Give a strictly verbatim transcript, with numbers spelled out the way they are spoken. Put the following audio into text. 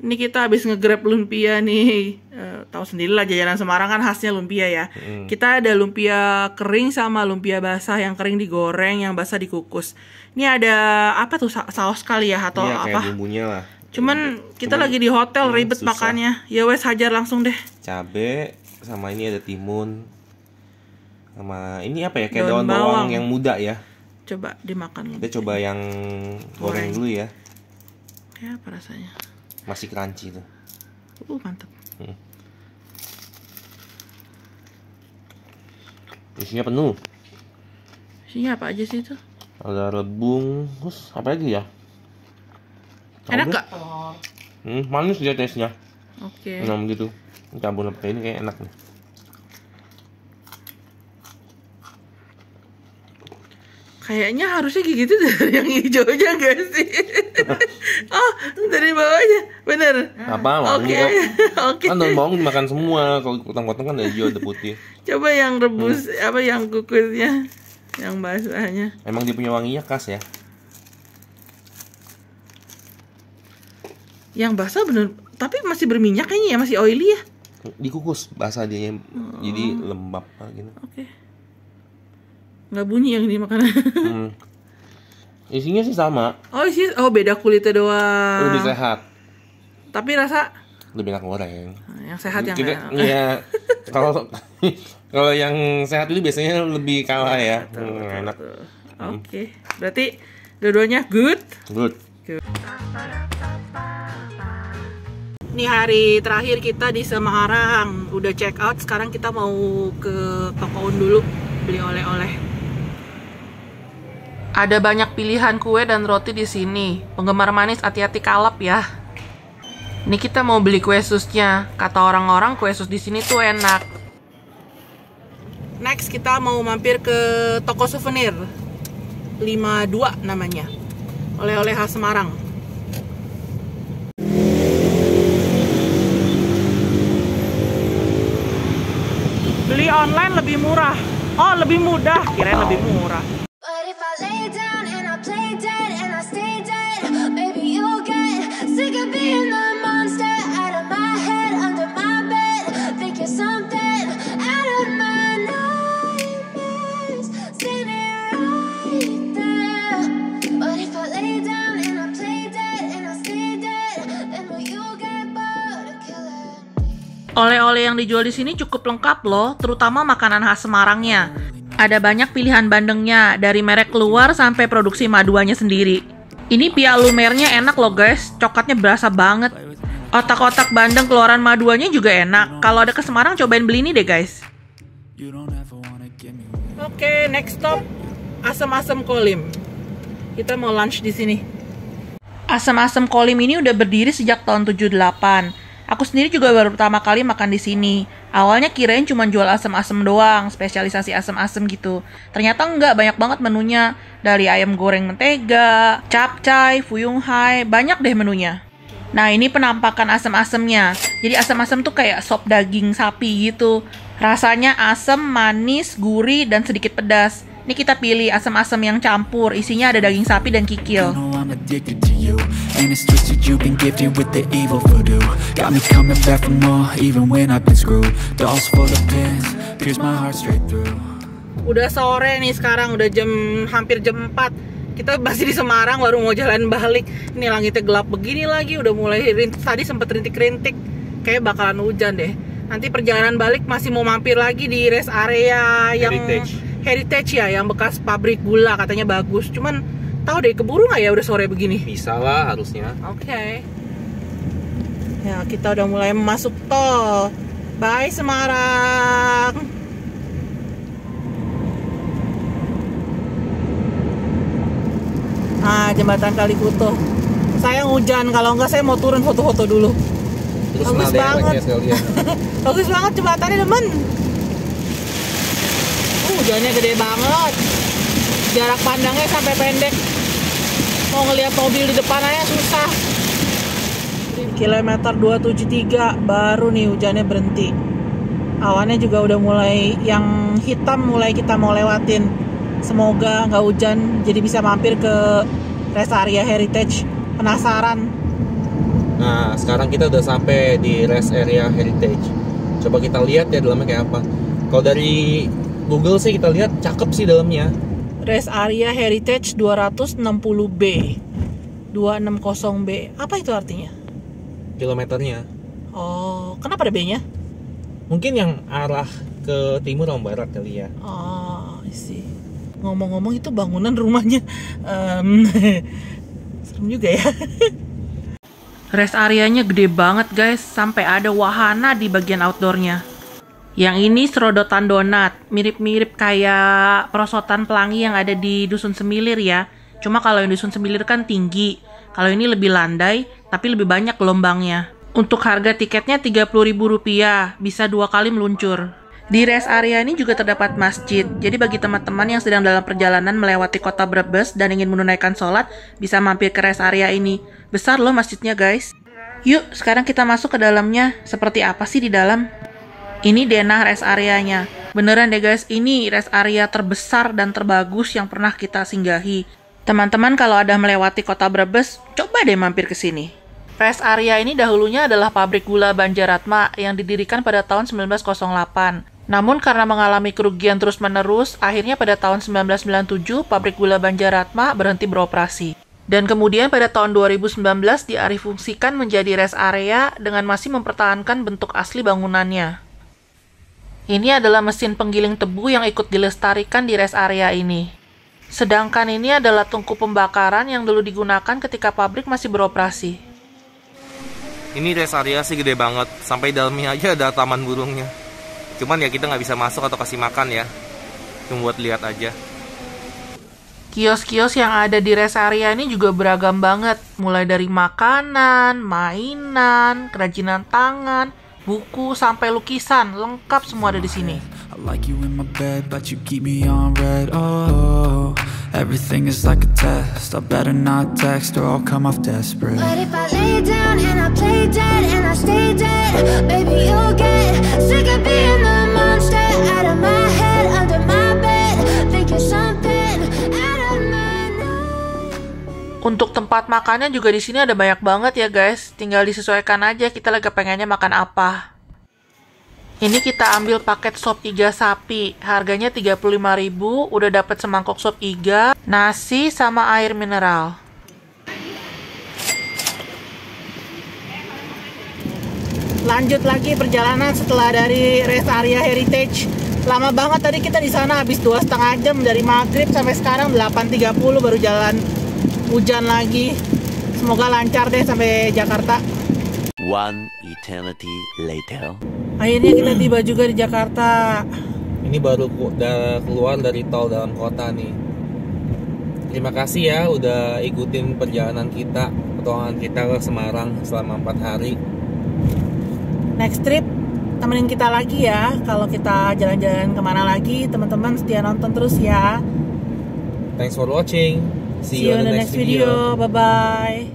Ini kita habis nge-grab lumpia nih. Uh, tahu sendiri lah jajanan Semarang kan khasnya lumpia ya. Hmm. Kita ada lumpia kering sama lumpia basah, yang kering digoreng, yang basah dikukus. Ini ada apa tuh, saus kali ya atau iya, apa? Kayak bumbunya lah. Cuman kita Cuman, lagi di hotel hmm, ribet susah. Makannya. Ya wes hajar langsung deh. Cabe sama ini ada timun. Sama ini apa ya, kayak daun, daun bawang. bawang yang muda ya. Coba dimakan. Kita coba yang goreng, goreng dulu ya. Ya apa rasanya? Masih crunchy tuh. Uh mantap. Hmm. Isinya penuh. Isinya apa aja sih itu? Ada rebung, terus apa lagi ya? Enak gak? Hmm, manis dia taste-nya. Oke. Okay. Nah gitu. Campur pakai ini kayak enak nih. Kayaknya harusnya gitu dari yang hijaunya gak sih? Oh, dari bawahnya, bener. Apa? Oke, oke. Kan daun bawang dimakan semua. Kalau potong-potong kan ada hijau, ada putih. Coba yang rebus, hmm. apa yang kukusnya, yang basahnya. Emang dia punya wanginya khas ya? Yang basah bener, tapi masih berminyak kayaknya ya, masih oily ya. Dikukus basah dia, oh. Jadi lembab gitu. Oke. Okay. Nggak bunyi yang ini makanan. Hmm. Isinya sih sama. Oh isi, oh beda kulitnya doang. Lebih sehat. Tapi rasa lebih enak goreng. Yang sehat yang kita, ya. Kalau kalau yang sehat itu biasanya lebih kalah ya. Betul, hmm, betul, enak. Oke, okay. Berarti dua-duanya good. Good. Good. Ini hari terakhir kita di Semarang. Udah check out. Sekarang kita mau ke toko Un dulu beli oleh-oleh. Ada banyak pilihan kue dan roti di sini. Penggemar manis hati-hati kalap ya. Ini kita mau beli kue susnya. Kata orang-orang kue sus di sini tuh enak. Next kita mau mampir ke toko souvenir. lima puluh dua namanya. Oleh-oleh khas Semarang. Beli online lebih murah. Oh, lebih mudah. Kirain lebih murah. Oleh-oleh yang dijual di sini cukup lengkap loh, terutama makanan khas Semarangnya. Ada banyak pilihan bandengnya, dari merek luar sampai produksi maduannya sendiri. Ini pia lumernya enak loh guys, coklatnya berasa banget. Otak-otak bandeng keluaran maduannya juga enak. Kalau ada ke Semarang cobain beli ini deh guys. Oke, okay, next stop Asem-Asem Kolim. Kita mau lunch di sini. Asem-Asem Kolim ini udah berdiri sejak tahun tujuh puluh delapan. Aku sendiri juga baru pertama kali makan di sini. Awalnya kirain cuma jual asem-asem doang, spesialisasi asem-asem gitu. Ternyata enggak, banyak banget menunya. Dari ayam goreng mentega, capcay, fuyung hai, banyak deh menunya. Nah ini penampakan asem-asemnya. Jadi asem-asem tuh kayak sop daging sapi gitu. Rasanya asem, manis, gurih, dan sedikit pedas. Ini kita pilih asam-asam yang campur, isinya ada daging sapi dan kikil. Udah sore nih sekarang, udah jam hampir jam empat. Kita masih di Semarang, baru mau jalan balik. Ini langitnya gelap begini lagi, udah mulai rintik, tadi sempet rintik-rintik. Kayak bakalan hujan deh. Nanti perjalanan balik masih mau mampir lagi di rest area yang Heritage. Heritage ya, yang bekas pabrik gula, katanya bagus. Cuman tahu deh, keburu nggak ya udah sore begini? Bisa lah harusnya. Oke. Okay. Ya kita udah mulai masuk tol. Bye Semarang. Nah jembatan Kalikuto. Sayang hujan, kalau nggak saya mau turun foto-foto dulu. Terus bagus banget. Bagus banget jembatannya temen. Uh, hujannya gede banget. Jarak pandangnya sampai pendek. Mau ngeliat mobil di depan aja susah. Kilometer dua tujuh tiga baru nih hujannya berhenti. Awannya juga udah mulai yang hitam, mulai kita mau lewatin. Semoga nggak hujan, jadi bisa mampir ke rest area Heritage. Penasaran. Nah, sekarang kita udah sampai di rest area Heritage. Coba kita lihat ya dalamnya kayak apa. Kalau dari Google sih kita lihat cakep sih dalamnya. Rest area Heritage dua ratus enam puluh B. dua ratus enam puluh B. Apa itu artinya? Kilometernya. Oh, kenapa ada B-nya? Mungkin yang arah ke timur atau barat kali ya. Oh, isi. Ngomong-ngomong itu bangunan rumahnya um, serem juga ya. Rest areanya gede banget guys, sampai ada wahana di bagian outdoornya. Yang ini serodotan donat, mirip-mirip kayak perosotan pelangi yang ada di Dusun Semilir ya. Cuma kalau yang Dusun Semilir kan tinggi, kalau ini lebih landai, tapi lebih banyak gelombangnya. Untuk harga tiketnya tiga puluh ribu rupiah, bisa dua kali meluncur. Di rest area ini juga terdapat masjid, jadi bagi teman-teman yang sedang dalam perjalanan melewati kota Brebes dan ingin menunaikan sholat, bisa mampir ke rest area ini. Besar loh masjidnya guys. Yuk, sekarang kita masuk ke dalamnya. Seperti apa sih di dalam? Ini denah rest areanya. Beneran deh guys, ini rest area terbesar dan terbagus yang pernah kita singgahi. Teman-teman kalau ada melewati kota Brebes, coba deh mampir ke sini. Rest area ini dahulunya adalah pabrik gula Banjaratma yang didirikan pada tahun seribu sembilan ratus delapan. Namun karena mengalami kerugian terus-menerus, akhirnya pada tahun seribu sembilan ratus sembilan puluh tujuh pabrik gula Banjaratma berhenti beroperasi. Dan kemudian pada tahun dua ribu sembilan belas dialihfungsikan menjadi rest area dengan masih mempertahankan bentuk asli bangunannya. Ini adalah mesin penggiling tebu yang ikut dilestarikan di rest area ini. Sedangkan ini adalah tungku pembakaran yang dulu digunakan ketika pabrik masih beroperasi. Ini rest area sih gede banget, sampai dalamnya aja ada taman burungnya. Cuman ya kita nggak bisa masuk atau kasih makan ya, cuma buat lihat aja. Kios-kios yang ada di rest area ini juga beragam banget, mulai dari makanan, mainan, kerajinan tangan, buku, sampai lukisan, lengkap semua ada di sini. I like you in my bed, but you keep me on red. Oh, everything is like a test. I better not text or I'll come off desperate. But if I lay down and I play dead and I stay dead, baby you'll get sick of being the monster out of my head, under my bed, thinking something out of my night. Untuk tempat makannya juga di sini ada banyak banget ya guys. Tinggal disesuaikan aja kita lagi pengennya makan apa. Ini kita ambil paket sop iga sapi. Harganya tiga puluh lima ribu, udah dapat semangkok sop iga, nasi sama air mineral. Lanjut lagi perjalanan setelah dari rest area Heritage. Lama banget tadi kita di sana, habis dua setengah jam dari maghrib sampai sekarang delapan tiga puluh baru jalan. Hujan lagi. Semoga lancar deh sampai Jakarta. One eternity later. Akhirnya kita tiba juga di Jakarta. Ini baru udah keluar dari tol dalam kota nih. Terima kasih ya udah ikutin perjalanan kita, petualangan kita ke Semarang selama empat hari. Next trip temenin kita lagi ya. Kalau kita jalan-jalan kemana lagi, teman-teman setia nonton terus ya. Thanks for watching. See, See you in the next video. Bye-bye.